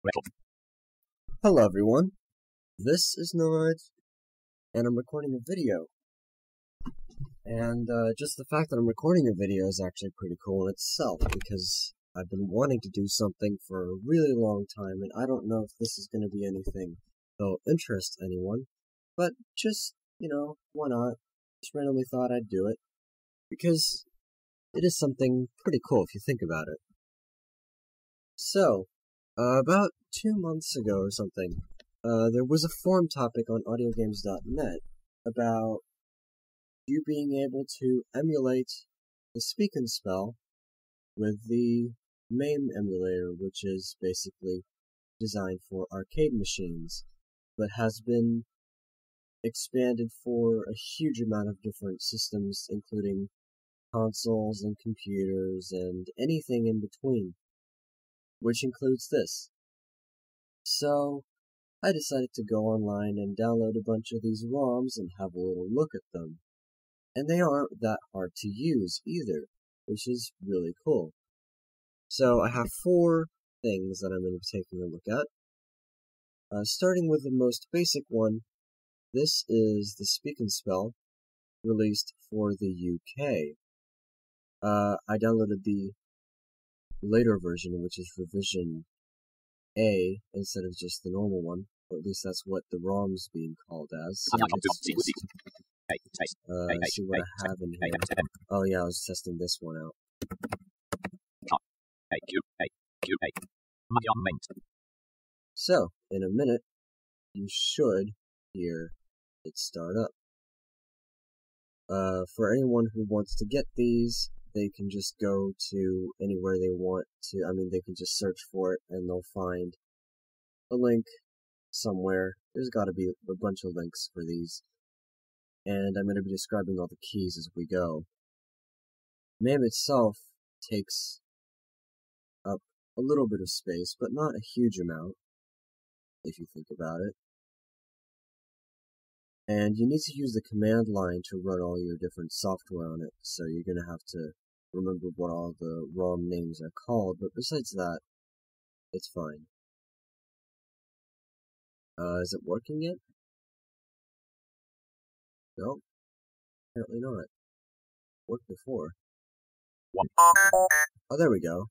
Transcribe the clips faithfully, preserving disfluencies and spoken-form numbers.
Hello everyone, this is Nod, and I'm recording a video. And uh, just the fact that I'm recording a video is actually pretty cool in itself, because I've been wanting to do something for a really long time, and I don't know if this is going to be anything that'll interest anyone, but just, you know, why not? Just randomly thought I'd do it, because it is something pretty cool if you think about it. So, uh, about two months ago or something, uh, there was a forum topic on audio games dot net about you being able to emulate the speak and spell with the Mame emulator, which is basically designed for arcade machines, but has been expanded for a huge amount of different systems, including consoles and computers and anything in between, which includes this. So, I decided to go online and download a bunch of these ROMs and have a little look at them. And they aren't that hard to use either, which is really cool. So I have four things that I'm going to be taking a look at. Uh, starting with the most basic one, this is the Speak and Spell, released for the U K. Uh, I downloaded the later version, which is revision A, instead of just the normal one, or at least that's what the ROM's being called as. So Uh, let's see what I have in here. Oh yeah, I was testing this one out. So, in a minute, you should hear it start up. Uh, for anyone who wants to get these, they can just go to anywhere they want to. I mean, they can just search for it, and they'll find a link somewhere. There's gotta be a bunch of links for these. And I'm going to be describing all the keys as we go. Mame itself takes up a little bit of space, but not a huge amount, if you think about it. And you need to use the command line to run all your different software on it, so you're going to have to remember what all the ROM names are called, but besides that, it's fine. Uh, is it working yet? No, apparently not. Worked before. Oh, there we go.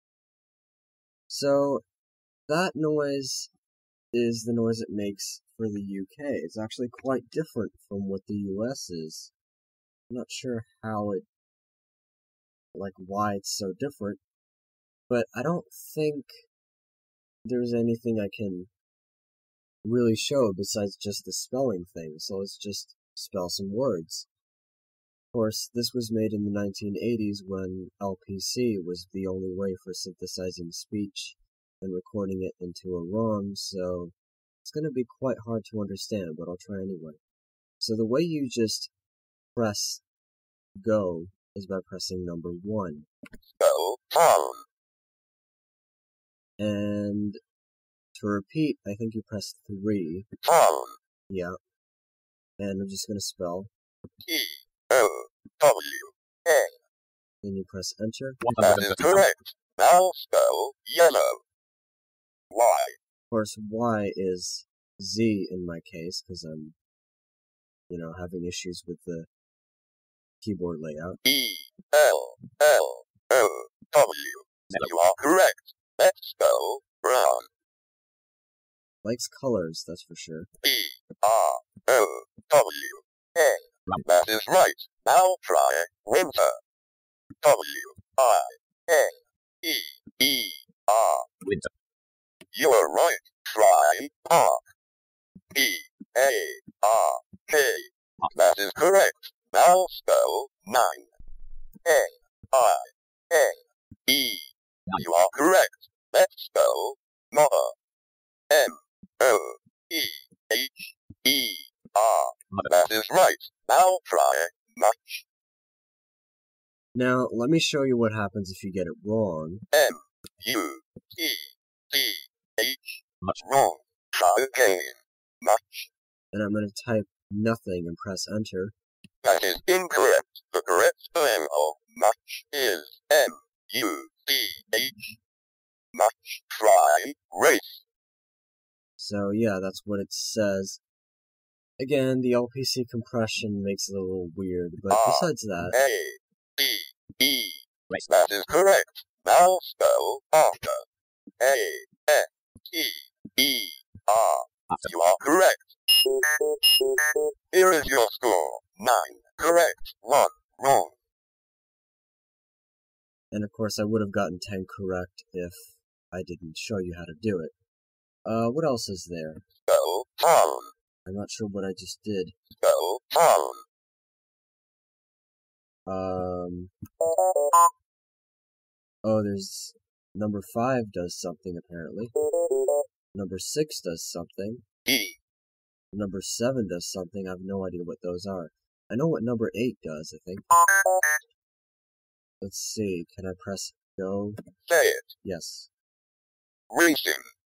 So, that noise is the noise it makes for the U K. It's actually quite different from what the U S is. I'm not sure how it, like, why it's so different, but I don't think there's anything I can really show besides just the spelling thing, so let's just spell some words. Of course, this was made in the nineteen eighties when L P C was the only way for synthesizing speech and recording it into a ROM, so it's going to be quite hard to understand, but I'll try anyway. So the way you just press go is by pressing number one. Spell phone. And to repeat, I think you press three. Phone. Yeah. And I'm just going to spell E O W A. Then you press enter. That is correct. Now spell yellow. Y. Of course, Y is Z in my case, because I'm, you know, having issues with the keyboard layout. E L L O W. You are correct. Let's spell brown. Likes colors, that's for sure. E R O W A. That is right. Now try winter. W I N E E R. Winter. You are right. Try park. P A R K. That is correct. Now spell nine. A I N E. You are correct. Let's spell mother. M O E H E R. That is right. Now try much. Now, let me show you what happens if you get it wrong. M U T T H. Much. Wrong. Try again. Much. And I'm going to type nothing and press enter. That is incorrect. The correct spelling of much is M U C H. Much. Try race. So yeah, that's what it says. Again, the L P C compression makes it a little weird, but besides that... A, B, E. Right. That is correct. Now spell after. A, F, E, E, R. After. You are correct. Here is your score. Nine. Correct. One. Wrong. And of course, I would have gotten ten correct if I didn't show you how to do it. Uh, what else is there? Spell town. I'm not sure what I just did. Spell town. Um... Oh, there's... Number five does something, apparently. Number six does something. E. Number seven does something. I have no idea what those are. I know what number eight does, I think. Let's see. Can I press go? Say it. Yes. Racing.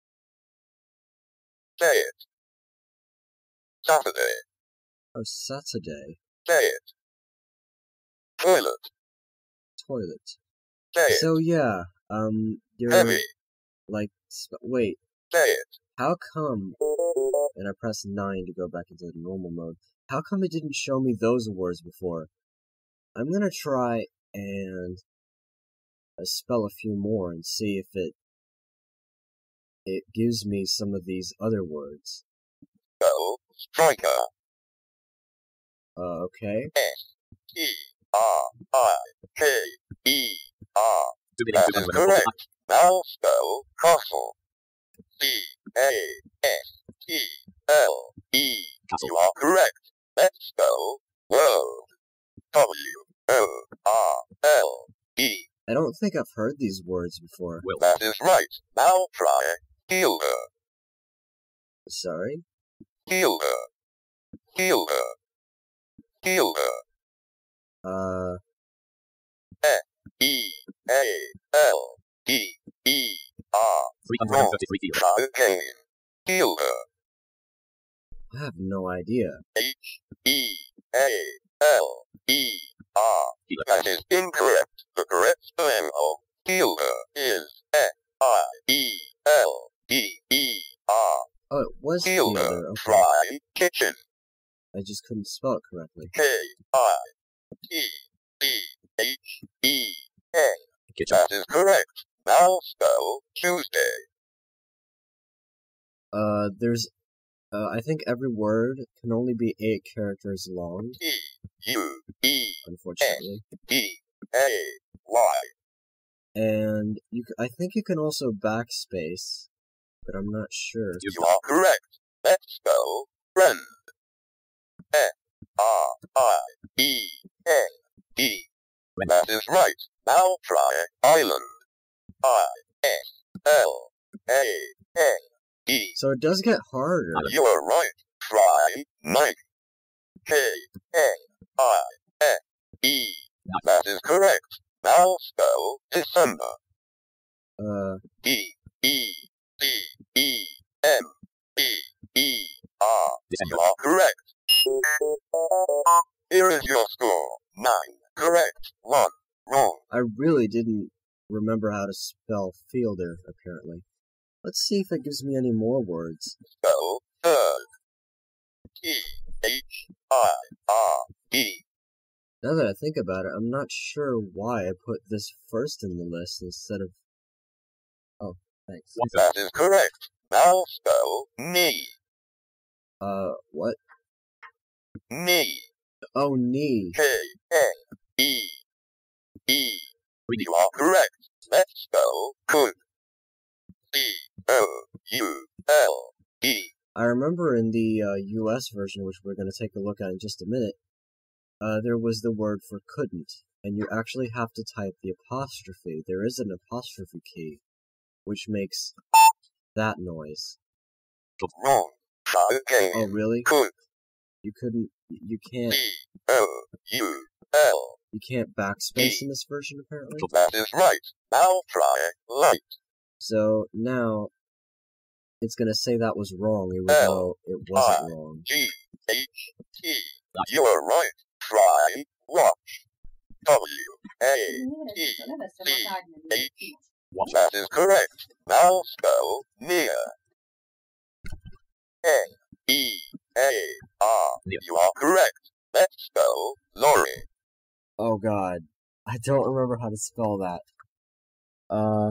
Say it. Saturday. Oh, Saturday. Say it. Toilet. Toilet. Say it. So yeah, um, you're Heavy. like, sp- wait, Say it. how come, and I pressed nine to go back into the normal mode, how come it didn't show me those words before? I'm gonna try and uh, spell a few more and see if it, it gives me some of these other words. Spell striker. Uh, okay. S E R I K E R. That is correct. Now spell castle. C A S T L E. You are correct. Let's spell world. W O R L E. I don't think I've heard these words before. Well, that is right. Now try healer. Sorry? Healer. Healer. Healer. Uh, F E A L D E R. three hundred thirty-three Try again. Healer. I have no idea. H E A L E R. That is incorrect. The correct spelling of healer is F I E L D E R. Oh, it was Healer. healer. Okay. Try kitchen. I just couldn't spell it correctly. K I T C H E N. Kitchen. That is correct. Now spell Tuesday. Uh, there's, uh, I think every word can only be eight characters long, T U E unfortunately. D A Y. And you, c- I think you can also backspace, but I'm not sure. You are correct. Let's spell friend. F R I E N D. That is right. Now try island. I S L A N D. So it does get harder. You are right. Try night. K N I F E. That is correct. Now spell December. Uh, D E C E M B E R. You are correct. Here is your score. Nine. Correct. One. Wrong. I really didn't remember how to spell fielder, apparently. Let's see if it gives me any more words. Spell third. T H I R D. Now that I think about it, I'm not sure why I put this first in the list instead of... Oh, thanks. That is correct. Now spell knee. Uh, what? Knee. Oh, knee. K N E E. You are correct. Let's spell could. C O U L E. I remember in the uh, U S version, which we're going to take a look at in just a minute, uh, there was the word for couldn't, and you actually have to type the apostrophe. There is an apostrophe key, which makes that noise. Wrong. Try again. Oh, really? Could. You couldn't, you can't, C O U L. you can't backspace in this version, apparently? That is right. Now try light. So, now, it's going to say that was wrong, even L though it wasn't I wrong. G H T. You are right. Try watch. W A T C H. That is correct. Now spell near. A R. You are correct. Let's spell lorry. Oh god. I don't remember how to spell that. Uh...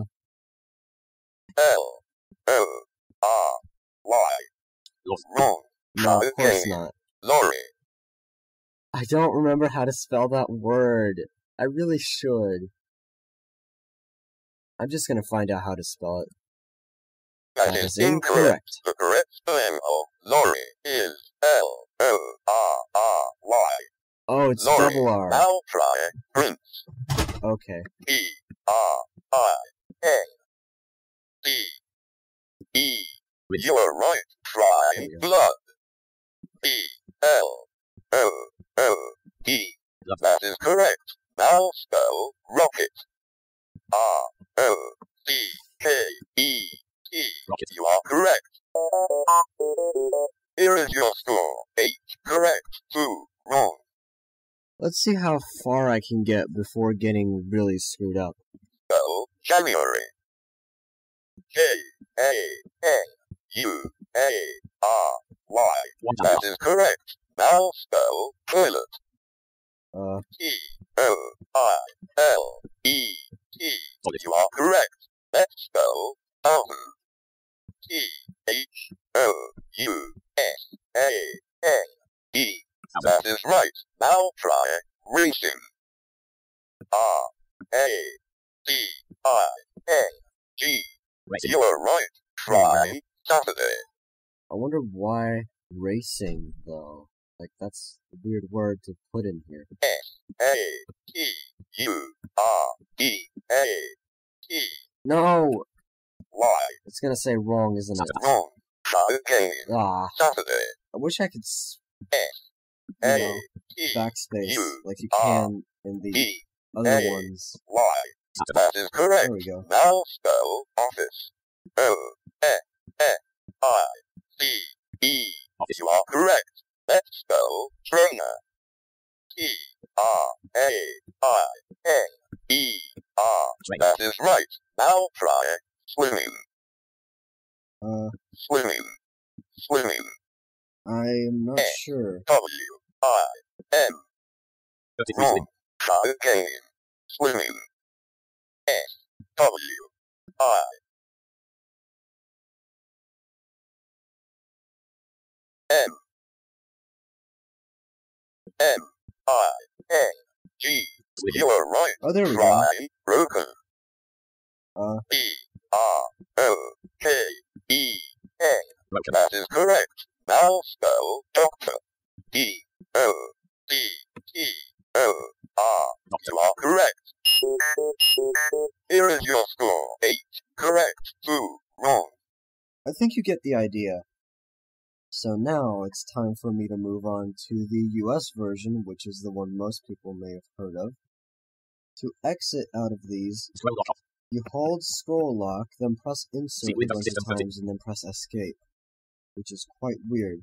L O R Y. Wrong. No, Try of course again. not. Lorry. I don't remember how to spell that word. I really should. I'm just gonna find out how to spell it. That That is is incorrect. The correct spelling of lorry is L O R R Y. Oh, it's Lorry. double R. Now try Prince. Okay. P R I N C E. You are right. Try There you go. blood. B L O O D. That is correct. Now spell rocket. R O C K E T. You are correct. Here is your score. Eight correct, two wrong. Let's see how far I can get before getting really screwed up. Spell January. J A N U A R Y. That is correct. Now spell toilet. Uh, T O I L E T. You are correct. Let's spell thousand. T H O U S A N D. That is right. Now try racing. R A C I N G. You are right. Try Saturday. I wonder why racing, though. Like, that's a weird word to put in here. S A T U R E A T. No! Y. It's gonna say wrong, isn't it? Wrong. Try again. Ah, Saturday. I wish I could, s- S you A know, T backspace U like you R can in the E other A ones. Y. That is correct. There we go. Now spell office. O F F I C E. You are correct. Let's spell trainer. T R A I N E R. That is right. Now try swimming. Uh, Swimming. Swimming. I'm not Eh. sure. W I M. Wrong. Try again. Swimming. S W I M M I N G. You are right. Oh, there we go. Try broken. Uh, B R O K E N. That is correct. Now spell doctor. D O C T O R. You are correct. Here is your score. Eight correct, two wrong. I think you get the idea. So now it's time for me to move on to the U S version, which is the one most people may have heard of. To exit out of these, you hold scroll lock, then press insert a bunch of times, and then press escape, which is quite weird.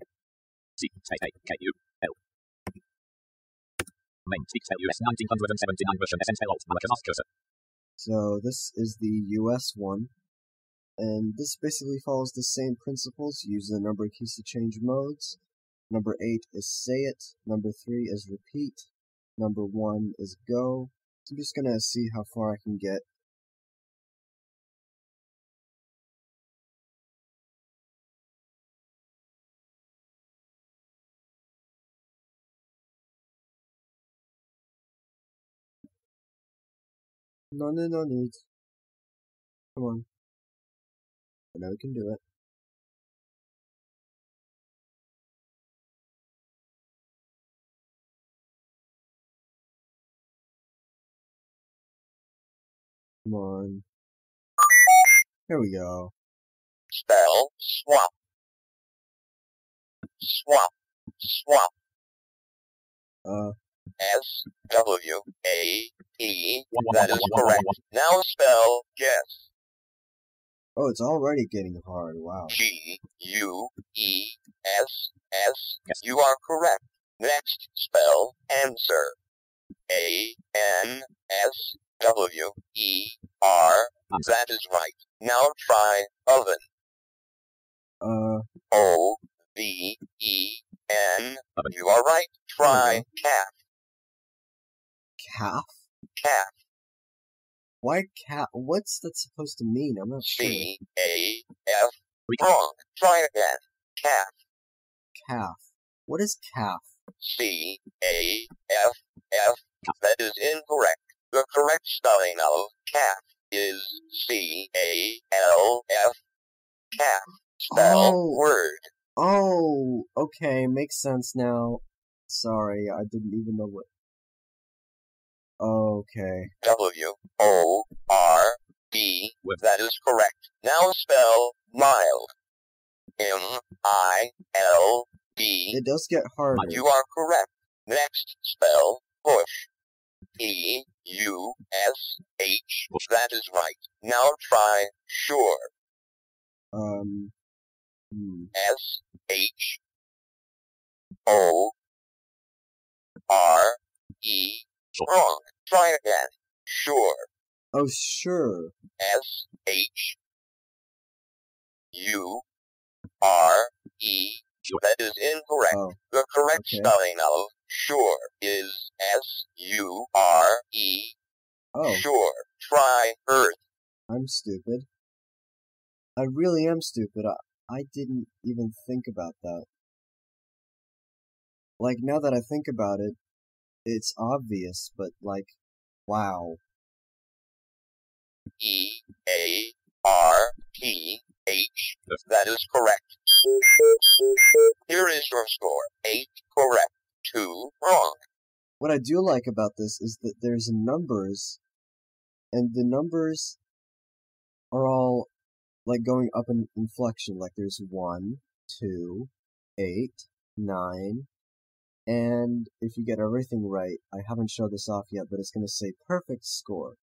So this is the U S one, and this basically follows the same principles. Use the number keys to change modes. Number eight is say it. Number three is repeat. Number one is go. So I'm just gonna see how far I can get. No, no, no need. Come on. I know we can do it. Come on. Here we go. Spell swap. Swap. Swap. Uh, S W A E. That is correct. Now spell guess. oh, it's already getting hard. Wow. G U E S S. You are correct. Next spell answer. A N S W E R. That is right. Now try oven. Uh, O V E N. You are right. Try calf. Calf? Calf. Why calf? What's that supposed to mean? I'm not sure. C A F. Wrong. Try again. Calf. Calf. What is calf? C A F F. That is incorrect. The correct spelling of calf is C A L F. Calf. Spell Oh. word. Oh, okay, makes sense now. Sorry, I didn't even know what. Okay. W O R D. That is correct. Now spell mild. M I L D. It does get harder. You are correct. Next spell push. P U S H. That is right. Now try sure. Um. Hmm. S H O R E. Wrong. Try again. Sure. Oh, sure. S H U R E. That is incorrect. Oh, The correct okay. spelling of sure is S U R E. Oh. Sure. Try earth. I'm stupid. I really am stupid. I, I didn't even think about that. Like, now that I think about it, it's obvious, but, like, wow. E A R T H. That is correct. Here is your score. Eight correct. Two wrong. What I do like about this is that there's numbers, and the numbers are all, like, going up in inflection. Like, there's one, two, eight, nine, and if you get everything right, I haven't showed this off yet, but it's going to say perfect score.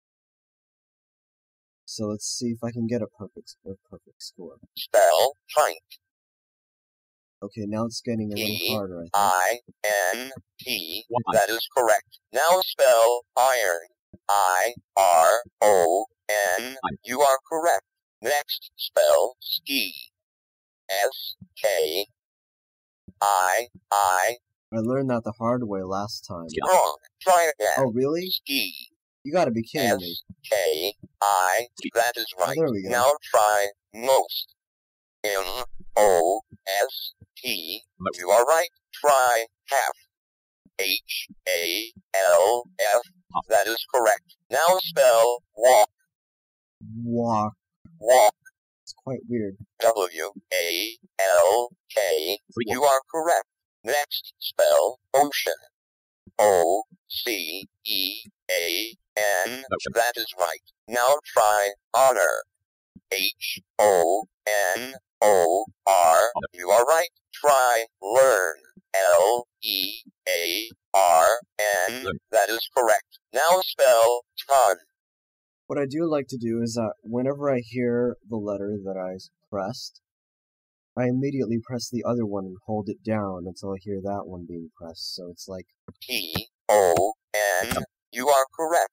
So let's see if I can get a perfect, a perfect score. Spell pint. Okay, now it's getting a little harder, I think. I N T. That is correct. Now spell iron. I R O N. You are correct. Next spell ski. S K I I. I learned that the hard way last time. Wrong. Try again. Oh, really? Ski. You gotta be kidding me. S K I. That is right. Oh, there we go. Now try most. M O S T. You are right. Try half. H A L F. That is correct. Now spell walk. Walk. Walk. It's quite weird. W A L K. You are correct. Next spell ocean. O C E A N. That is right. Now try honor. H O N O R. You are right. Try learn. L E A R N. That is correct. Now spell ton. What I do like to do is that whenever I hear the letter that I pressed, I immediately press the other one and hold it down until I hear that one being pressed. So it's like T O N. You are correct.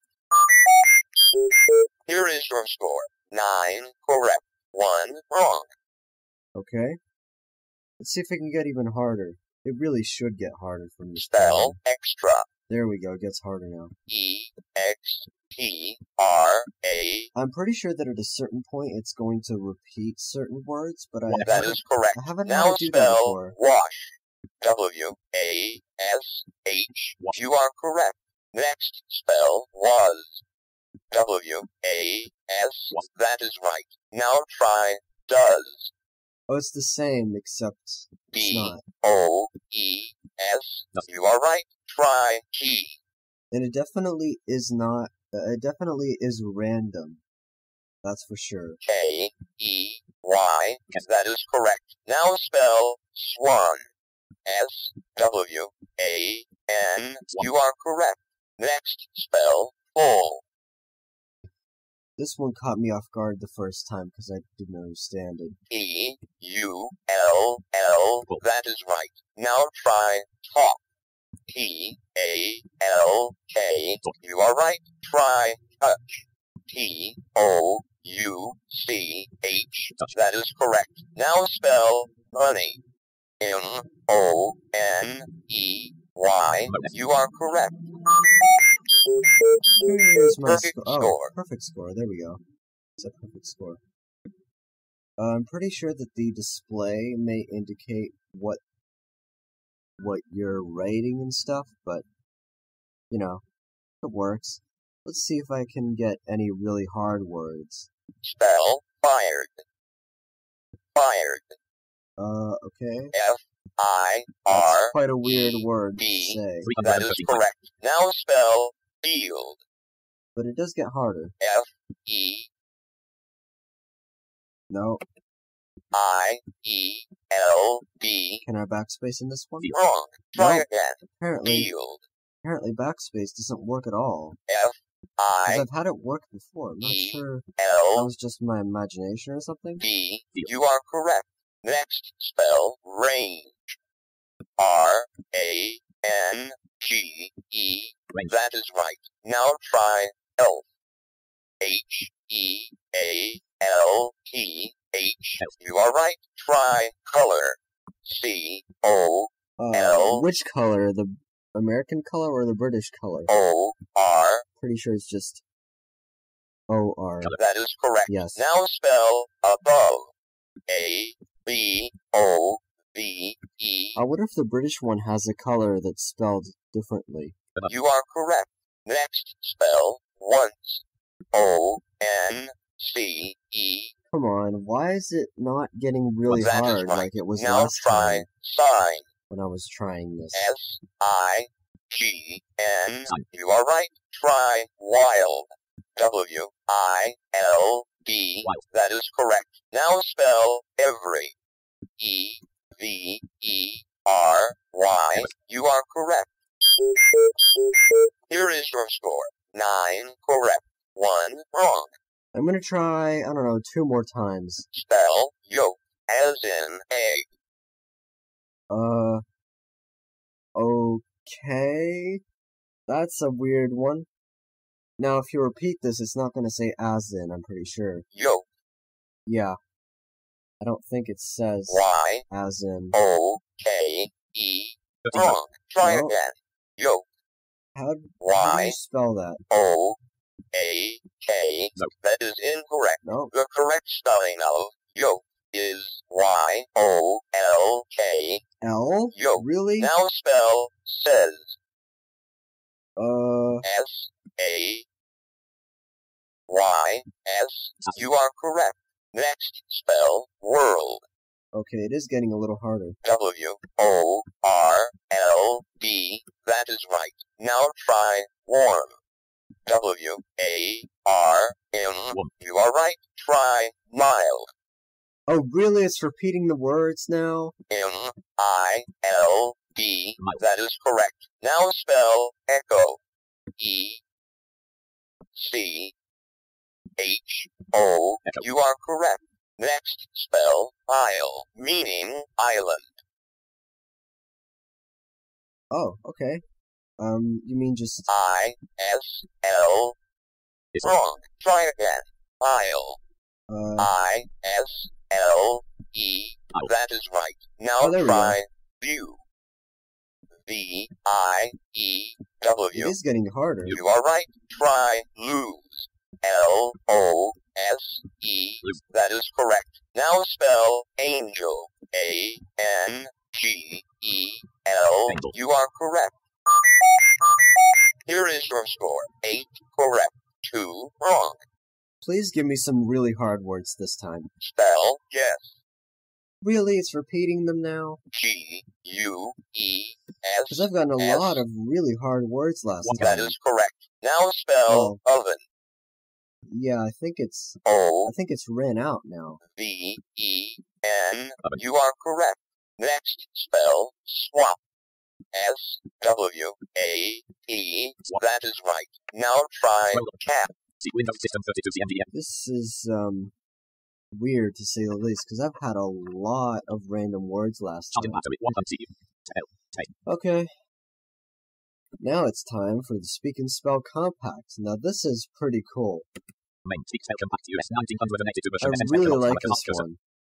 Here is your score. Nine correct. One wrong. Okay. Let's see if it can get even harder. It really should get harder for me. Spell extra. There we go. It gets harder now. E X T R A. I'm pretty sure that at a certain point it's going to repeat certain words, but I That is correct. I haven't now had to do that spell before. wash. W A S H. You are correct. Next spell was. W A S. That is right. Now try does. Oh, it's the same, except it's B not. O E S. You are right. Try key. And it definitely is not. Uh, it definitely is random. That's for sure. K E Y. That is correct. Now spell swan. S W A N. You are correct. Next spell full. This one caught me off guard the first time because I didn't understand it. E U L L. That is right. Now try talk. T A L K. You are right. Try touch. T O U C H. That is correct. Now spell honey. M O N E Y. You are correct. Here's my Perfect sco- oh, score. perfect score. There we go. It's a perfect score. Uh, I'm pretty sure that the display may indicate what what you're rating and stuff, but you know, it works. Let's see if I can get any really hard words. Spell fired. Fired. Uh, okay. F I R. That's quite a weird word to B. say, That is correct. Now spell field. but it does get harder. F E No, I E L D. can I backspace in this one? Wrong. Try No. again. Apparently, Field. apparently backspace doesn't work at all. F Because I I've had it work before. I'm not E sure that L was just my imagination or something. D. You are correct. Next spell range. R A N G E. That is right. Now try elf. H E A L T H. You are right. Try color. C O Uh, L. which color? The American color or the British color? O R. Pretty sure it's just O R. That is correct. Yes. Now spell above. A B O V E. I wonder if the British one has a color that's spelled differently. You are correct. Next spell once. O N C E. Come on, why is it not getting really That is hard right. like it was Now last try time sign. when I was trying this? S I G N. You are right. Try wild. W I L D. That is correct. Now spell every. E V E R Y. You are correct. Here is your score. Nine correct. One wrong. I'm gonna try, I don't know, two more times. Spell yolk as in egg. Uh, okay. That's a weird one. Now, if you repeat this, it's not gonna say as in, I'm pretty sure. Yolk. Yeah. I don't think it says Y as in. O K E. Wrong. Try No. again. Yolk. How, how do Y you spell that? O A K. That is incorrect. No. The correct spelling of yolk is Y O L K. L? Yolk. Really? Now spell says. Uh, S A Y S. You are correct. Next spell world. okay, it is getting a little harder. W O R L D. That is right. Now try warm. W A R M. You are right. Try mild. Oh, really? It's repeating the words now? M I L D. That is correct. Now spell echo. E C H O. You are correct. Next spell isle, meaning island. Oh, okay. Um, you mean just... I S L. Wrong. Try again. Isle. Uh, I S L E. That is right. Now Oh, there we try view. V I E it W. is getting harder. You are right. Try lose. L O S E. That is correct. Now spell angel. A N G E L. You are correct. Here is your score. Eight correct. Two wrong. Please give me some really hard words this time. Spell yes. Really? It's repeating them now? G U E Because S. I've gotten a S. lot of really hard words last That time. is correct. Now spell oven. Yeah, I think it's... O I think it's ran out now. V E N. You are correct. Next spell swap. S W A P. That is right. Now try cap. This is, um... weird to say the least, because I've had a lot of random words last time. Okay. Now it's time for the Speak and Spell Compact. Now this is pretty cool. I really like this one.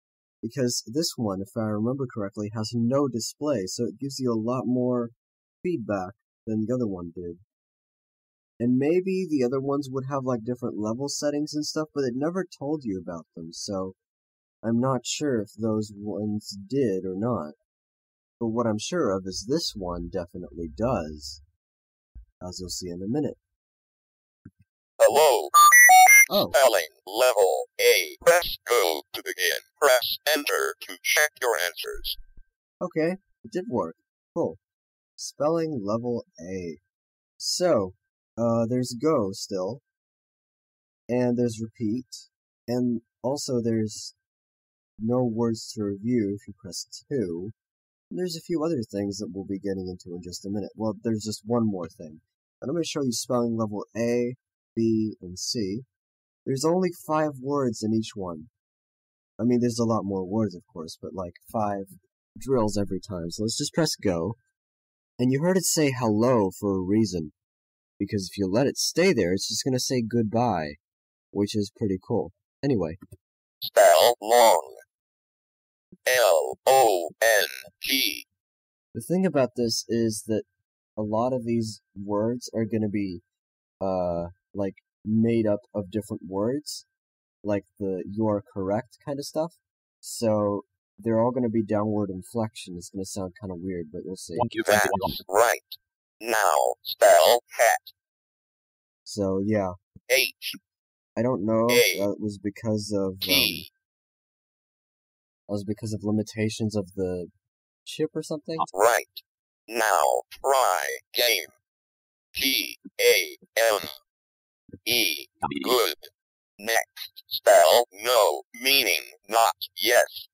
Because this one, if I remember correctly, has no display, so it gives you a lot more feedback than the other one did. And maybe the other ones would have like different level settings and stuff, but it never told you about them, so I'm not sure if those ones did or not. But what I'm sure of is this one definitely does, as you'll see in a minute. Hello. Oh. Spelling level A. Press go to begin. Press enter to check your answers. Okay, it did work. Cool. Spelling level A. So, uh, there's go still, and there's repeat, and also there's no words to review if you press two. And there's a few other things that we'll be getting into in just a minute. Well, there's just one more thing. And I'm going to show you spelling level A, B, and C. There's only five words in each one. I mean, there's a lot more words, of course, but like five drills every time. So let's just press go. And you heard it say hello for a reason. Because if you let it stay there, it's just going to say goodbye, which is pretty cool. Anyway. Spell long. L O N G. The thing about this is that a lot of these words are going to be, uh, like, made up of different words, like the you're correct kind of stuff. So they're all going to be downward inflection. It's going to sound kind of weird, but you'll see. That's right. Now spell hat. So yeah. H. I don't know. A. That was because of T. um, that was because of limitations of the chip or something. Right. Now try game. G A M. E. Good. Next spell no, meaning not yes.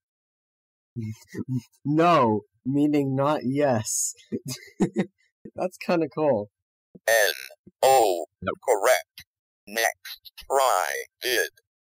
No, meaning not yes. That's kind of cool. N. O. No. Correct. Next try did.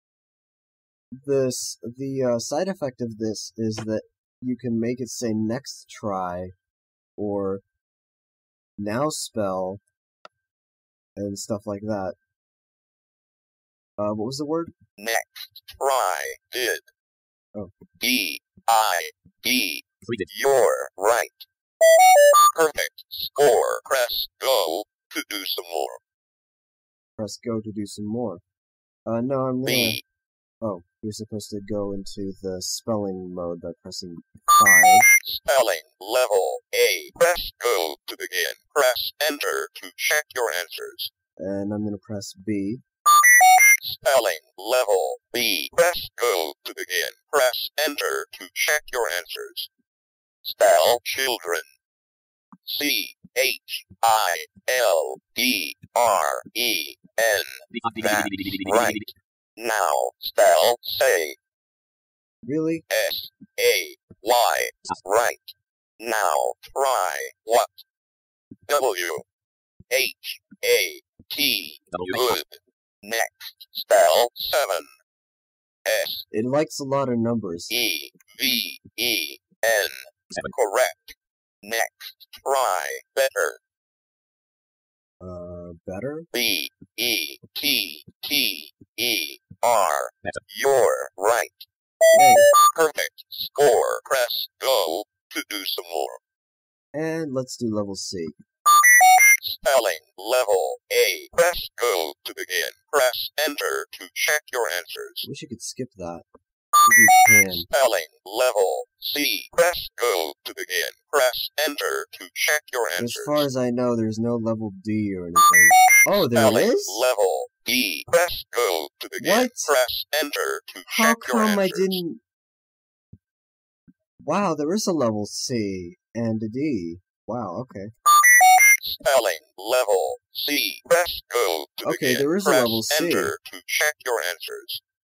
This the uh, side effect of this is that you can make it say next try or now spell and stuff like that. Uh, what was the word? Next try did. Oh. E. I. E. You're right. Perfect. Score. Press go to do some more. Press go to do some more. Uh, no, I'm gonna... B. Oh, you're supposed to go into the spelling mode by pressing five. Spelling level A. Press go to begin. Press enter to check your answers. And I'm gonna press B. Spelling level B. Press go to begin. Press enter to check your answers. Spell children. C H I L D R E N. That's right. Now spell say. Really? S A Y. Right. Now try what? W H A T. Good. Next spell seven. S. It likes a lot of numbers. E V E N. Correct. Next try better. Uh, better? B E T T E R. You're right. Yay. Perfect. Score. Press go to do some more. And let's do level C. Spelling level A. Press go to begin. Press enter to check your answers. Wish you could skip that. If you can. Spelling level C. Press go to begin. Press enter to check your answers. As far as I know, there's no level D or anything. Oh, there Spelling is? level E. Press go to begin. What? Press enter to How check your come I answers. didn't... Wow, there is a level C and a D. Wow, okay. Spelling level C. Press go to Okay, begin. there is a Press level C. enter to check your answers.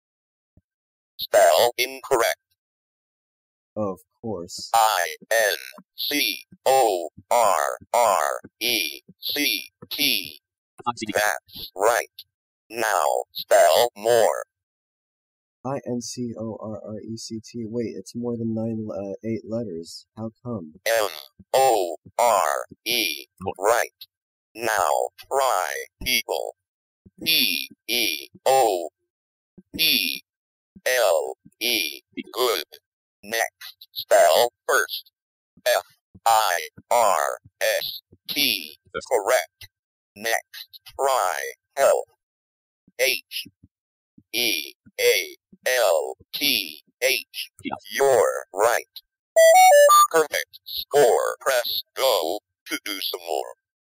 Spell incorrect. Of course. I N C O R R E C T. That's right. Now spell more. I N C O R R E C T. Wait, it's more than nine, uh, eight letters. How come? M O R E. Right. Now try people. P E O P L E. Good. Next, spell first. F I R S T. Correct. Next, try health. H E A L T H. You're right. Perfect score. Press go to do some more.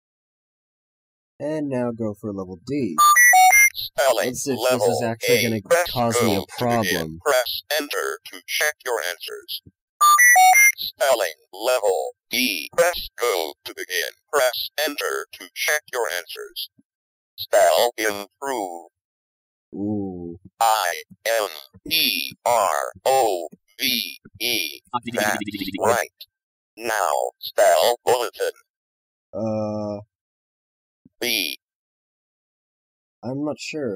And now go for level D. Spelling Let's see if level this is actually A. going to Press cause go me a to begin. problem. Press enter to check your answers. Spelling level B. Press go to begin. Press enter to check your answers. Spell improve. Ooh. I M E R O V E. That's right. Now spell bulletin. Uh, B I'm not sure.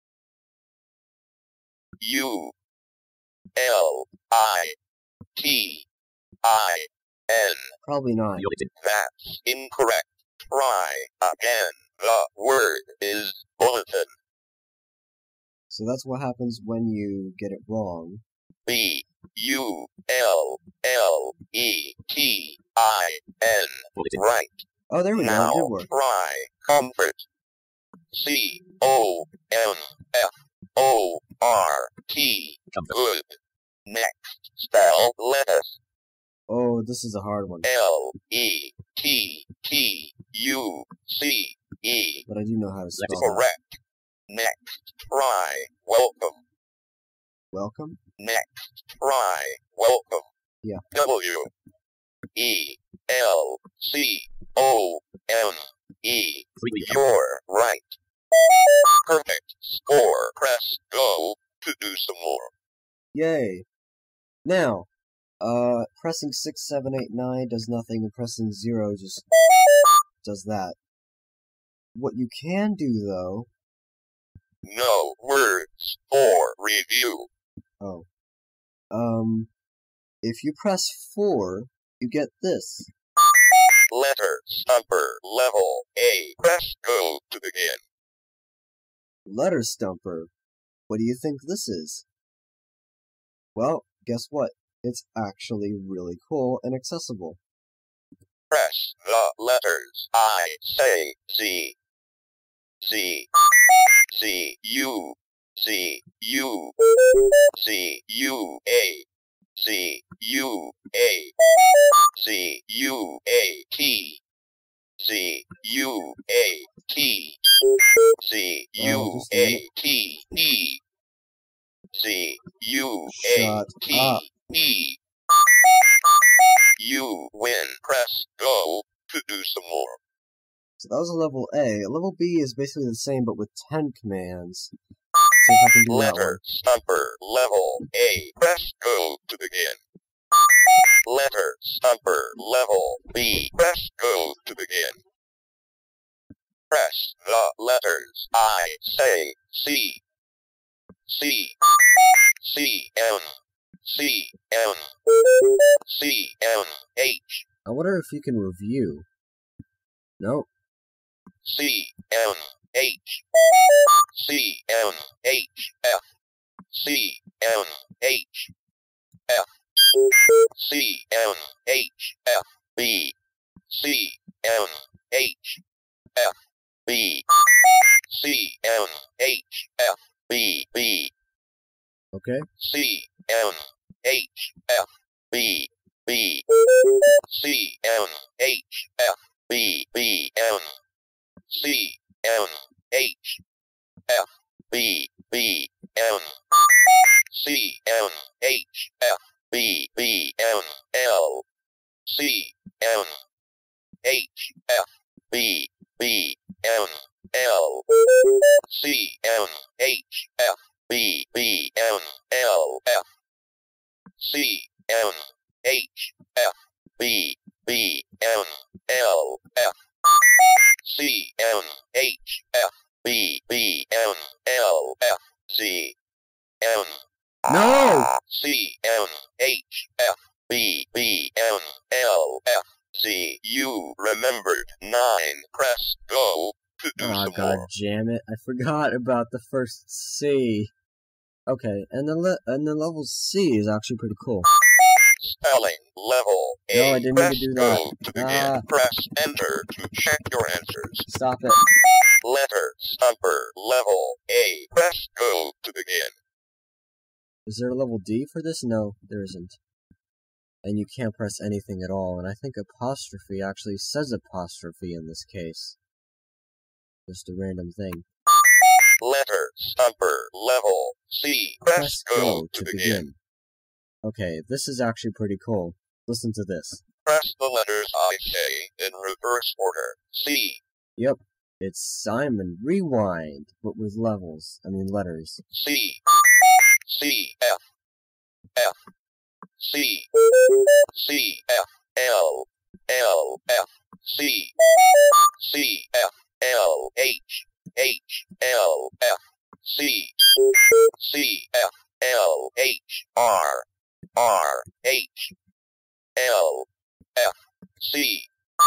U L I T I N. Probably not. That's incorrect. Try again. The word is bulletin. So that's what happens when you get it wrong. B U L L E T I N. Right. Oh, there we Now go. It did work. try comfort. C O M F O R T. Good. Next, spell lettuce. Oh, this is a hard one. L E T T U C E. But I do know how to spell it. Correct. Next, try welcome. Welcome? Next, try welcome. Yeah. W E L C O M E. You're right. Perfect score. Press go to do some more. Yay. Now, uh, pressing six, seven, eight, nine does nothing, and pressing zero just does that. What you can do, though... No words for review. Oh. Um, if you press four, you get this. Letter stumper level A. Press go to begin. Letter Stumper. What do you think this is? Well, guess what? It's actually really cool and accessible. Press the letters I say C. C. C. U. C. U. C. U. A. C. U. A. C. U. A. T. C. U. A. T. C. U. A. T. E. C. U. A. Shut T. up. E. You win. Press go to do some more. So that was a level A. Level B is basically the same, but with ten commands. See if I can do that one. Letter stumper level A. Press go to begin. Letter stumper level B. Press go to begin. Press the letters I say C. C. C. M. C. M. C. M. H. I wonder if you can review. Nope. C. M. H. C. M. H. F. C. M. H. F. C. M. H. F. B. C. M. H. F. B. C. M. H. F. B. B. Okay. C. M. H. F. B. B. C. M. H. F. B. B. M. C. M. H. F. B. B. M. C. M. H. F. B. B. M. L. C. M. H. F. B. B. M. L. C. M. H. F. B. B. M. L. F. C. M. H. F. B. B. M. L. F. C. M. H. F. B. B. M. L. F. C. M. No! C. M. H. F. B. B. M. L. F. C. You remembered nine. Press go to do Oh, some god more. damn it. I forgot about the first C. Okay, and the le and the level C is actually pretty cool. Spelling level A. No, I didn't Press need to do that. go to begin. Ah. Press enter to check your answers. Stop it. Letter upper level A. Press go to begin. Is there a level D for this? No, there isn't. And you can't press anything at all, and I think apostrophe actually says apostrophe in this case. Just a random thing. Letter upper level C. Press, Press go, go to, to begin. begin. Okay, this is actually pretty cool. Listen to this. Press the letters I say in reverse order. C. Yep, it's Simon Rewind, but with levels. I mean letters. C. C. F. F. C. C. F. L. L. F. C. C. F. L. H. H. L. F. C. C. F. L. H. R. R. H. L. F. C.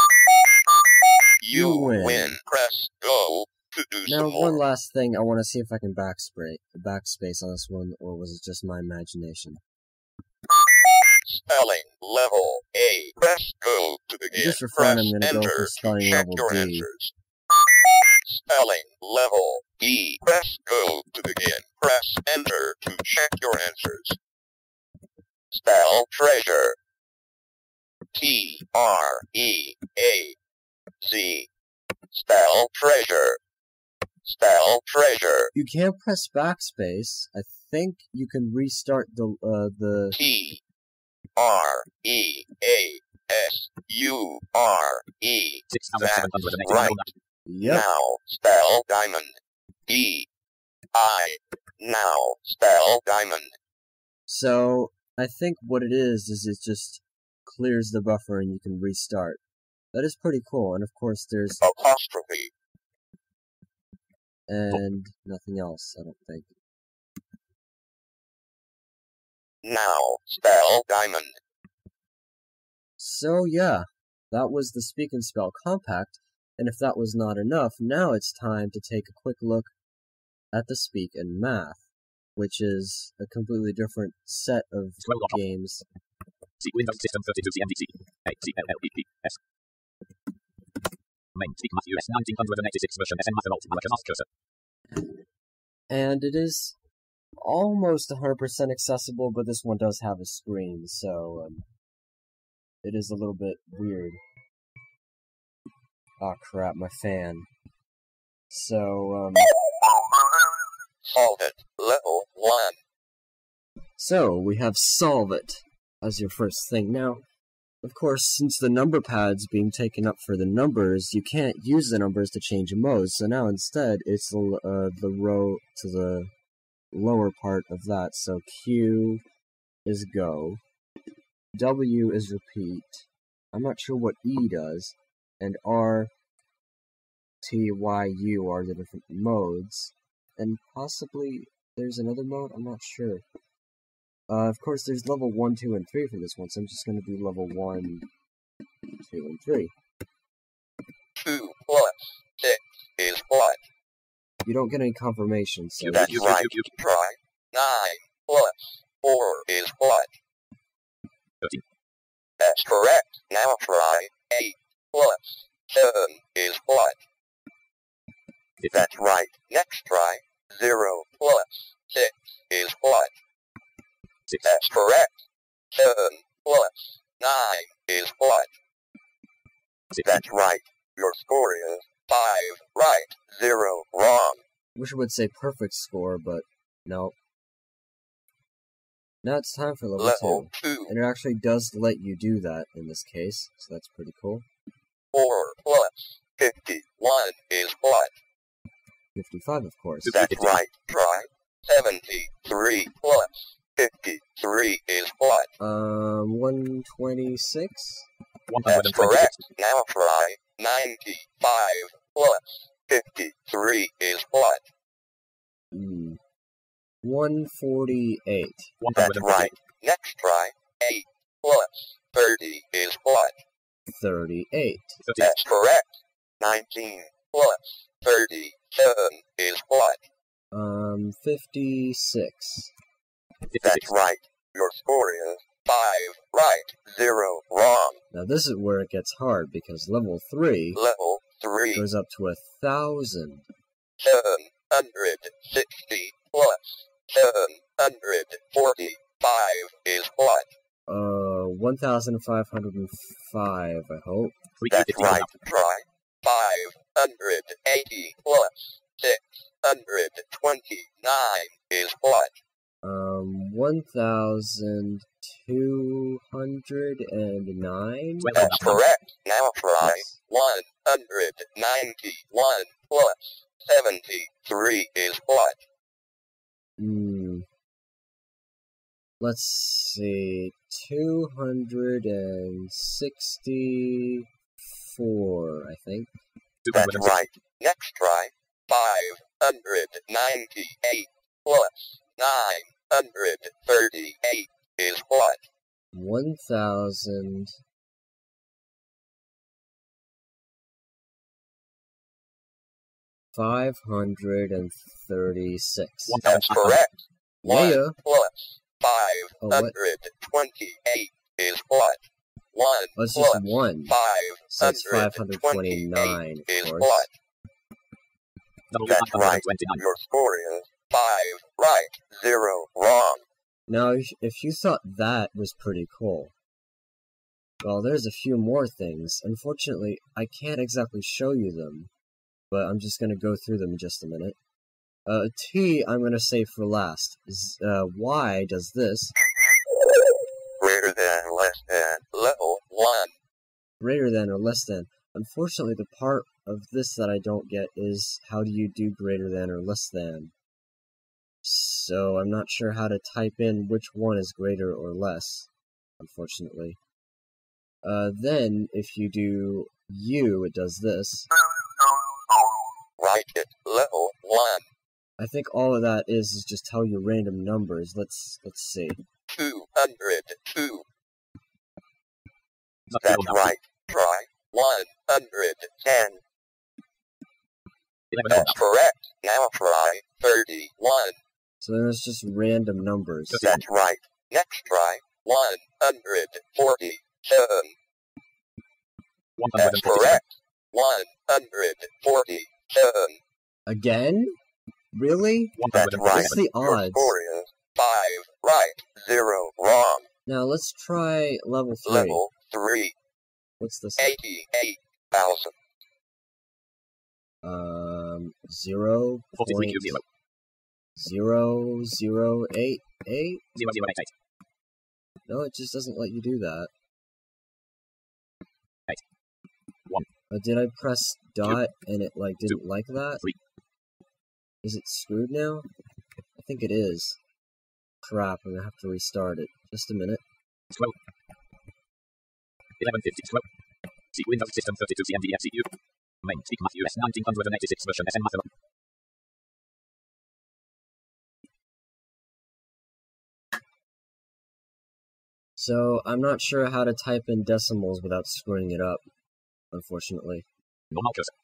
You, You win. win. Press go to do Now, some more. one last thing. I want to see if I can backspray, backspace on this one, or was it just my imagination? Spelling level A. Press go to begin. Just for fun, Press I'm gonna go enter for to spelling check level your D. answers. Spelling level E. Press go to begin. Press enter to check your answers. Spell treasure. T R E A Z. Spell treasure. Spell treasure. You can't press backspace. I think you can restart the uh, the. T R E A S U R E. That's right. Yep. Now spell diamond. D I. Now spell diamond. So I think what it is is it just clears the buffer and you can restart. That is pretty cool. And of course there's Apostrophe. and nothing else. I don't think. Now spell diamond. So yeah, that was the Speak and Spell Compact. And if that was not enough, now it's time to take a quick look at the Speak and Math, which is a completely different set of games. Windows System thirty-two C M D C. A C L L P P S. Mame Speak Math U S nineteen eighty-six version S M Math Alt Malaka Math Cursor. And it is almost one hundred percent accessible, but this one does have a screen, so um, it is a little bit weird. Oh crap, my fan. So, um... Solve it. Level one. So, we have Solve It as your first thing. Now, of course, since the number pad's being taken up for the numbers, you can't use the numbers to change modes, so now instead, it's the, uh, the row to the lower part of that. So Q is go, W is repeat, I'm not sure what E does, and R, T, Y, U are the different modes, and possibly there's another mode, I'm not sure. Uh, of course, there's level one, two, and three for this one, so I'm just going to do level one, two, and three. two plus six is what? You don't get any confirmation, so... That's right. Try. nine plus four is what? thirteen. That's correct. Now try. eight plus seven is what? fifteen. That's right. Next try. zero plus six is what? six. That's correct. seven plus nine is what? six. That's right. Your score is five right, zero wrong. Wish it would say perfect score, but no. Now it's time for level, Level two. two. And it actually does let you do that in this case, so that's pretty cool. four plus fifty-one is what? fifty-five, of course. That's right. Try. seventy-three plus fifty-three is what? Um, one twenty-six? That's correct. Now try. ninety-five plus fifty-three is what? Hmm. one forty-eight. That's right. Next try. eight plus thirty is what? thirty-eight. That's correct. nineteen plus thirty-seven is what? Um, fifty-six. That's right. Your score is five, right, zero, wrong. Now this is where it gets hard, because level three Level three, goes up to a thousand. seven hundred sixty plus seven hundred forty-five is what? Uh, one thousand five hundred five, I hope. That's right, try. five hundred eighty plus six hundred twenty-nine is what? Um, one thousand two hundred nine? That's correct. Now try. Yes. one hundred ninety-one plus seventy-three is what? Hmm. Let's see. two hundred sixty-four, I think. That's right. Next try. five hundred ninety-eight plus nine hundred thirty-eight is what? one thousand five hundred thirty-six. That's correct. Yeah. one plus five hundred twenty-eight is what? one Oh, it's plus just one. So it's five five hundred hundred twenty-nine, twenty-eight of is course. what? That's right. Your score is five right, zero wrong. Now, if, if you thought that was pretty cool, well, there's a few more things. Unfortunately, I can't exactly show you them, but I'm just going to go through them in just a minute. Uh, T, I'm going to save for last. Z, uh, Y does this. Greater than, less than, level one. Greater than or less than. Unfortunately, the part of this that I don't get is how do you do greater than or less than. So I'm not sure how to type in which one is greater or less, unfortunately. Uh, then, if you do U, it does this. Write it, level one. I think all of that is is just tell you random numbers. Let's let's see. two hundred two. That's right. Try one hundred ten. That's correct. Now try thirty-one. So then it's just random numbers. That's right. Next try one hundred forty-seven. That's correct. one hundred forty-seven. Again? Really? That's right. What's the Your odds? score is five right, zero wrong. Now let's try level three. Level three. What's this? eighty-eight thousand. Um, zero point zero zero eight eight. No, it just doesn't let you do that. Eight. One. Uh, did I press dot and it like didn't Two. like that? Three. Is it screwed now? I think it is. Crap, I'm gonna have to restart it. Just a minute. twelve. eleven fifty. twelve. See Windows System thirty-two C M D F C U. Mame. Speak Matthew S nineteen eighty-six version S N Math. So, I'm not sure how to type in decimals without screwing it up, unfortunately. Normal cursor.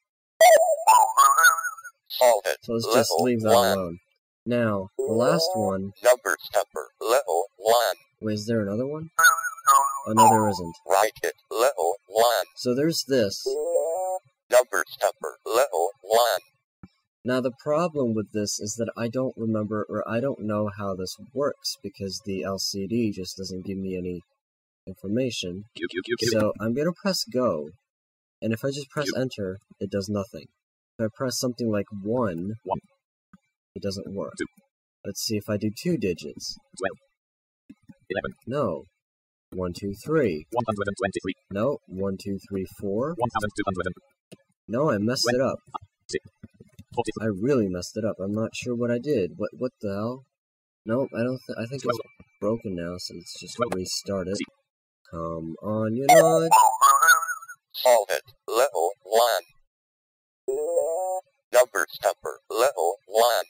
Solve it. So let's just Level leave that one. alone. Now, the last one... Number stepper. Level one. Wait, is there another one? Oh, no, there isn't. Write it. Level one. So there's this. Number stepper. Level one. Now, the problem with this is that I don't remember, or I don't know how this works, because the L C D just doesn't give me any information. Q, Q, Q, Q. So, I'm gonna press go, and if I just press enter, it does nothing. If I press something like one, One. it doesn't work. Two. Let's see if I do two digits. twelve. eleven. No. One, two, three. one hundred twenty-three. No. One, two, three, four. one thousand two hundred. No, I messed When- it up. forty. I really messed it up. I'm not sure what I did. What What the hell? Nope, I don't. Th I think it's broken now, so let's just Twelve. restart it. Come on, you know it. Solve it. Level one. Number stepper. Level one.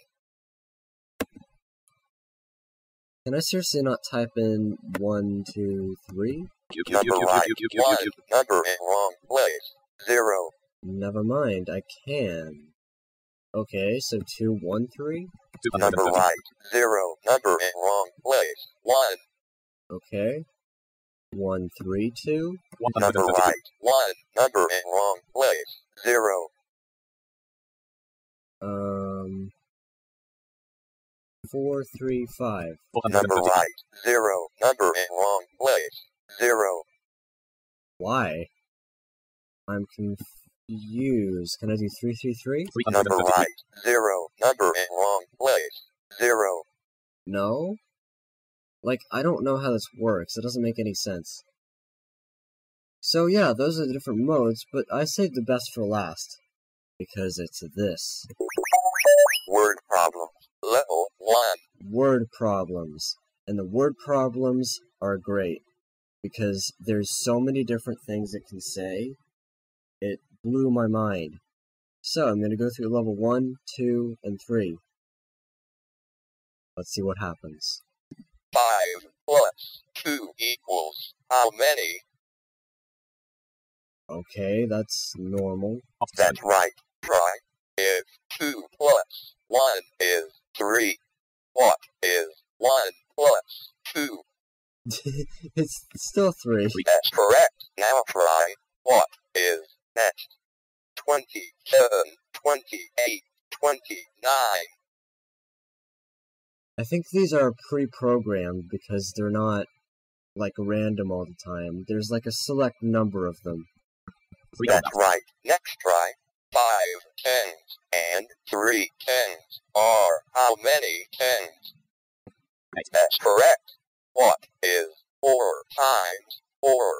Can I seriously not type in one, two, three? Q, Q, Q, Number Q, right. Q, Q, Q, One. Q, Q. Number in wrong place. Zero. Never mind, I can. Okay, so two, one, three. two hundred Number thirty. right. Zero. Number in wrong place. One. Okay. one, three, two. Number right, one. Number in wrong place, zero. Um, four, three, five. Number right, zero. Number in wrong place, zero. Why? I'm confused. Can I do three, three, three? Number right, zero. Number in wrong place, zero. No? Like, I don't know how this works. It doesn't make any sense. So yeah, those are the different modes, but I saved the best for last. Because it's this. Word problems, level one. Word problems. And the word problems are great. Because there's so many different things it can say. It blew my mind. So, I'm going to go through level one, two, and three. Let's see what happens. five plus two equals how many? Okay, that's normal. That's right. Try. If two plus one is three, what is one plus two? It's still three. That's correct. Now try. What is next? twenty-seven, twenty-eight, twenty-nine. I think these are pre-programmed because they're not, like, random all the time. There's, like, a select number of them. That's right. Next try. Five tens and three tens are how many tens? That's correct. What is four times four?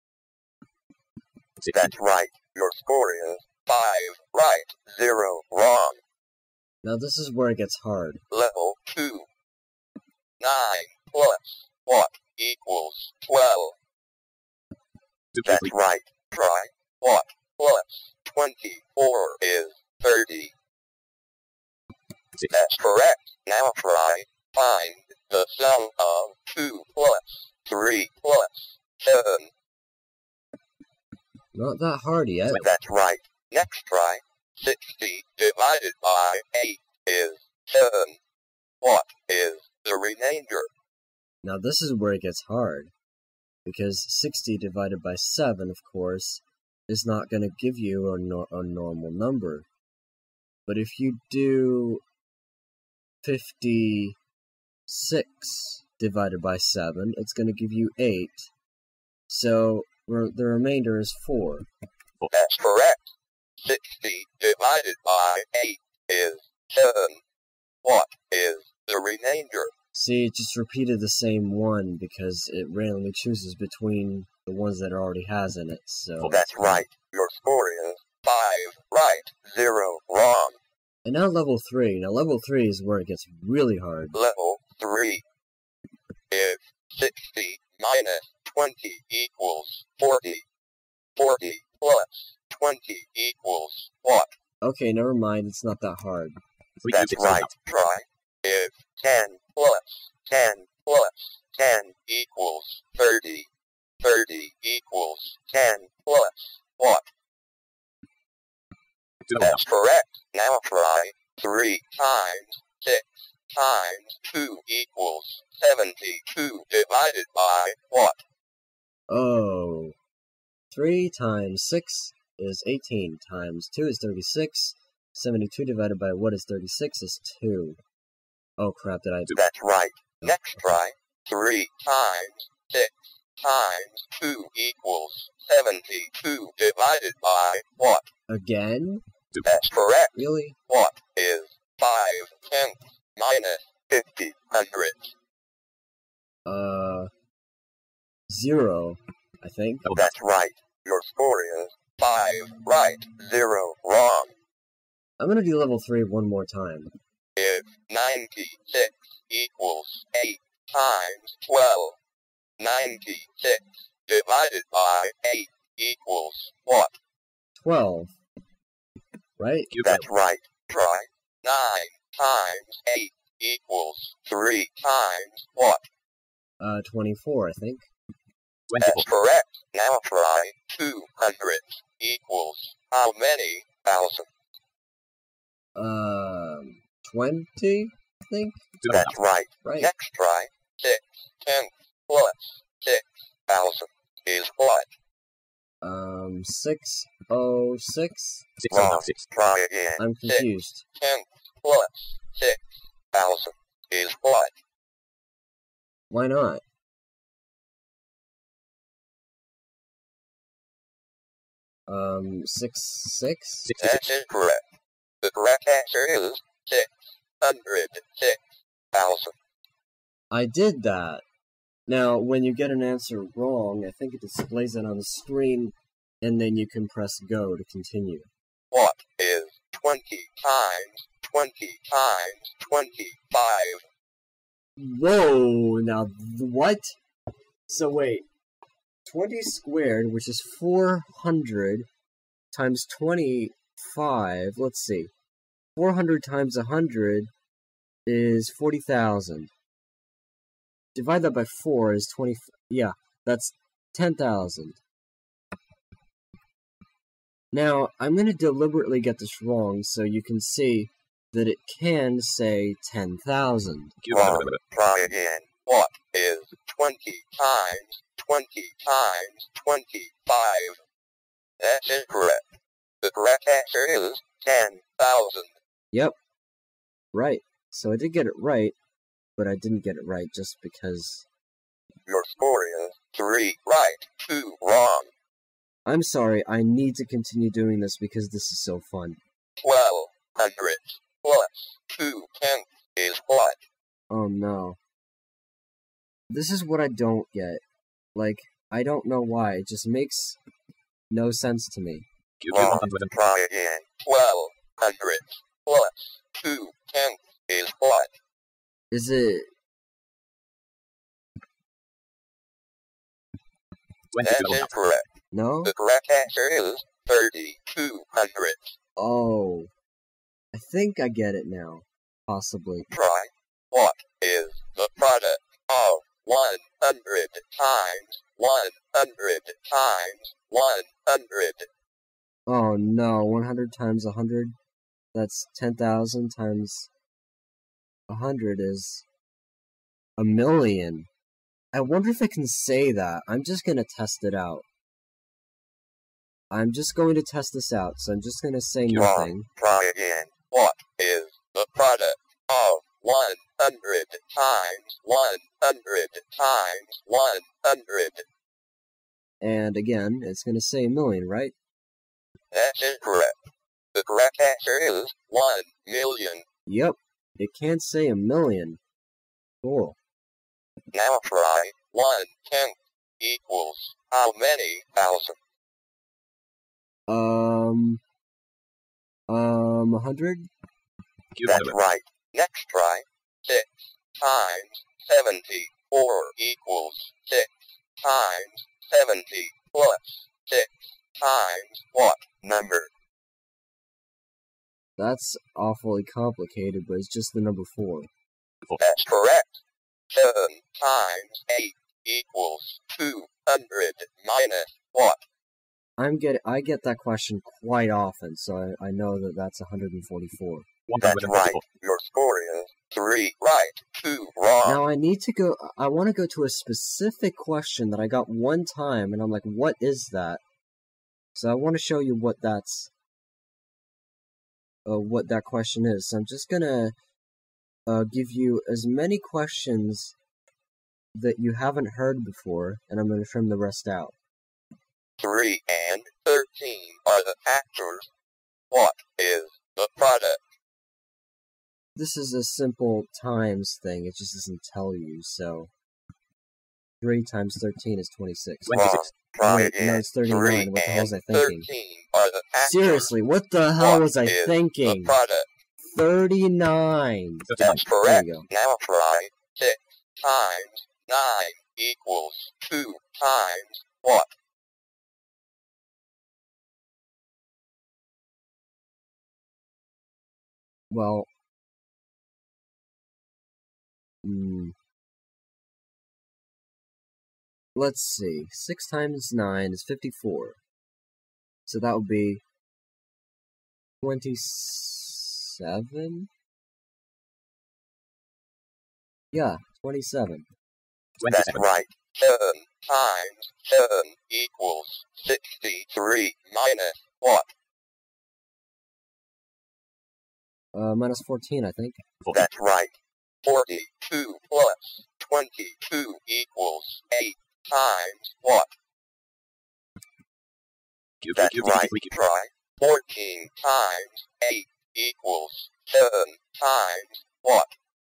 That's right. Your score is five right, zero wrong. Now this is where it gets hard. Level two. Nine plus what equals twelve? That's right. Try. What plus twenty-four is thirty? That's correct. Now try. Find the sum of two plus three plus seven. Not that hard yet. That's right. Next try. sixty divided by eight is seven. What is the remainder? Now this is where it gets hard. Because sixty divided by seven, of course, is not going to give you a, no a normal number. But if you do fifty-six divided by seven, it's going to give you eight. So re the remainder is four. That's correct. sixty divided by eight is seven. What is the remainder? See, it just repeated the same one because it randomly chooses between the ones that it already has in it, so... That's right. Your score is five right, zero wrong. And now level three. Now level three is where it gets really hard. Level three. If sixty minus twenty equals forty, forty plus twenty equals what? Okay, never mind. It's not that hard. That's right. Try. If ten plus ten plus ten equals thirty, thirty equals ten plus what? That's correct. Now try. three times six times two equals seventy-two divided by what? Oh. three times six is eighteen, times two is thirty-six, seventy-two divided by what is thirty-six is two. Oh crap, did I do? That's right. Next try. three times six times two equals seventy-two divided by what? Again? That's correct. Really? What is five tenths minus fifty hundredths? Uh, zero, I think. That's right. Your score is five right, zero wrong. I'm gonna do level three one more time. If ninety-six equals eight times twelve, ninety-six divided by eight equals what? twelve. Right? That's right. Try. nine times eight equals three times what? Uh, twenty-four, I think. That's correct. Now try. two hundred equals how many thousand? Um, twenty, I think? That's right. Right. Next try. six tenths plus six thousand is what? Um, six oh six? six oh Wrong. six. Try again. I'm confused. Six tenths plus six thousand is what? Why not? Um, six six? six six That is correct. The correct answer is six hundred six thousand. I did that. Now, when you get an answer wrong, I think it displays it on the screen, and then you can press go to continue. What is twenty times twenty times twenty-five? Whoa, now, th- what? So wait, twenty squared, which is four hundred, times twenty-five, let's see, four hundred times one hundred is forty thousand. Divide that by four is twenty, yeah, that's ten thousand. Now, I'm going to deliberately get this wrong so you can see that it can say ten thousand. Wrong. Try again. What is twenty times twenty times twenty-five? That is correct. The correct answer is ten thousand. Yep. Right. So I did get it right, but I didn't get it right just because... Your score is three right, two wrong. I'm sorry, I need to continue doing this because this is so fun. Twelve hundred plus two tenths is what? Oh no. This is what I don't get. Like, I don't know why. It just makes no sense to me. Wrong. Try again. Twelve hundred plus two tenths is what? Is it... That is correct. No? The correct answer is thirty-two hundred. Oh. I think I get it now. Possibly. Try. What is the product of one hundred times one hundred times one hundred? Oh no, one hundred times one hundred? That's ten thousand times one hundred is a million. I wonder if I can say that. I'm just gonna test it out. I'm just going to test this out, so I'm just gonna say Wrong. nothing. Try again. What is the product of one hundred times one hundred times one hundred? And again, it's gonna say a million, right? That is correct. The correct answer is one million. Yep, it can say a million. Cool. Now try one tenth equals how many thousand? Um... Um, a hundred? That's right. Next try. Six times seventy-four equals six times seventy plus six times what number? That's awfully complicated, but it's just the number four. That's correct. Seven times eight equals two hundred minus what? I'm get I get that question quite often, so I, I know that that's one hundred forty-four. That's right. Your score is three right, two wrong. Now I need to go, I want to go to a specific question that I got one time, and I'm like, what is that? So I want to show you what that's, uh, what that question is. So I'm just gonna uh, give you as many questions that you haven't heard before, and I'm gonna trim the rest out. Three and thirteen are the factors. What is the product? This is a simple times thing, it just doesn't tell you, so... three times thirteen is twenty-six. twenty-six. Try Wait, again. no, it's thirty-nine. Three What the hell was I and thinking? thirteen are the factors. Seriously, what the hell What was I is thinking? The product? thirty-nine. That's There correct. you go. Now try. Six times nine equals two times what? Well... Hmm... Let's see. six times nine is fifty-four. So that would be... twenty-seven? Yeah, twenty-seven. That's right. Seven times seven equals sixty-three minus what? Uh, minus fourteen, I think. That's right. forty-two plus twenty-two equals eight times what? Cube, That's cube, right. cube, cube. Try. fourteen times eight equals seven times what?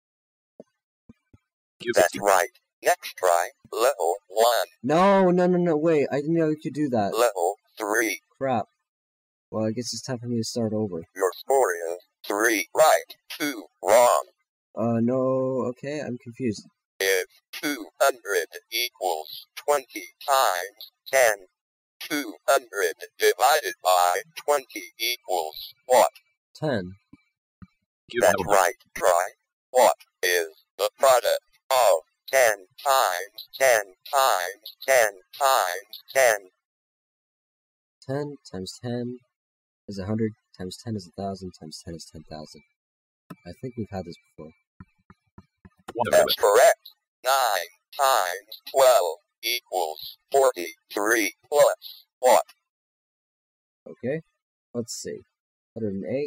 Cube, That's cube. right. Next try. Level one. No, no, no, no, wait. I didn't know you could do that. Level three. Crap. Well, I guess it's time for me to start over. Your score is three right, two wrong. Uh, no, okay, I'm confused. If two hundred equals twenty times ten, two hundred divided by twenty equals what? ten. Cube, That's level. right. Try. What is the product of ten times ten times ten times ten? ten times ten is one hundred, times ten is one thousand, times ten is ten thousand. I think we've had this before. One That's correct. nine times twelve equals forty-three plus what? Okay, let's see. one hundred eight.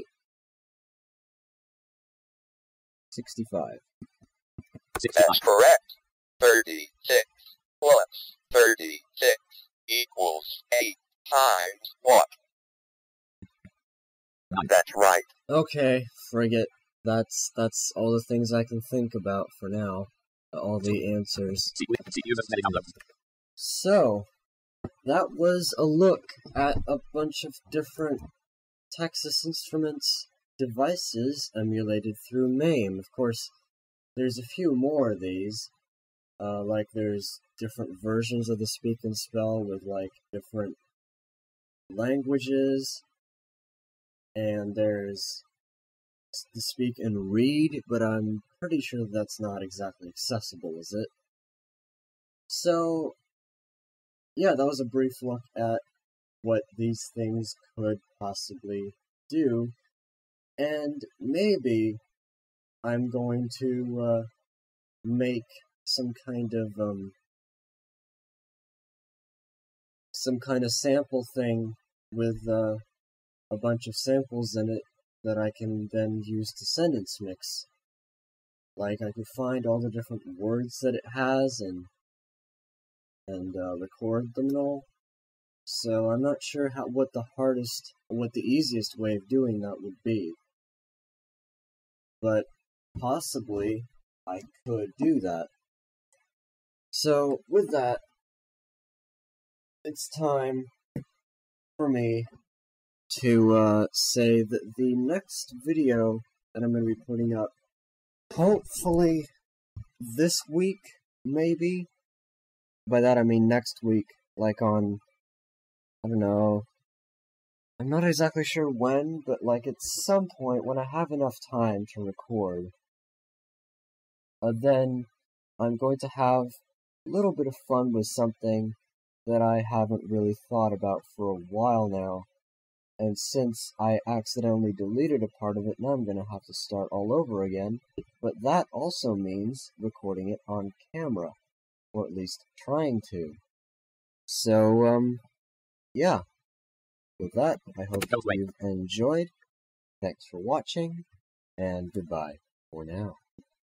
sixty-five. sixty-five. That's correct. thirty-six plus thirty-six equals eight times what? Nine. That's right. Okay, frig it. That's, that's all the things I can think about for now. All the answers. C P U versus download. So, that was a look at a bunch of different Texas Instruments devices emulated through Mame. Of course, there's a few more of these. Uh, like, there's different versions of the Speak and Spell with, like, different languages. And there's the Speak and Read, but I'm pretty sure that's not exactly accessible, is it? So, yeah, that was a brief look at what these things could possibly do. And maybe I'm going to uh, make some kind of um, some kind of sample thing with uh, a bunch of samples in it that I can then use to sentence mix. Like, I could find all the different words that it has and and uh, record them and all. So I'm not sure how what the hardest, what the easiest way of doing that would be. But possibly I could do that. So with that, it's time for me to uh, say that the next video that I'm going to be putting up, hopefully this week, maybe. By that I mean next week, like on, I don't know, I'm not exactly sure when, but like at some point when I have enough time to record, uh, then I'm going to have a little bit of fun with something that I haven't really thought about for a while now. And since I accidentally deleted a part of it, now I'm going to have to start all over again. But that also means recording it on camera. Or at least trying to. So, um, yeah. With that, I hope you've enjoyed. Thanks for watching, and goodbye for now.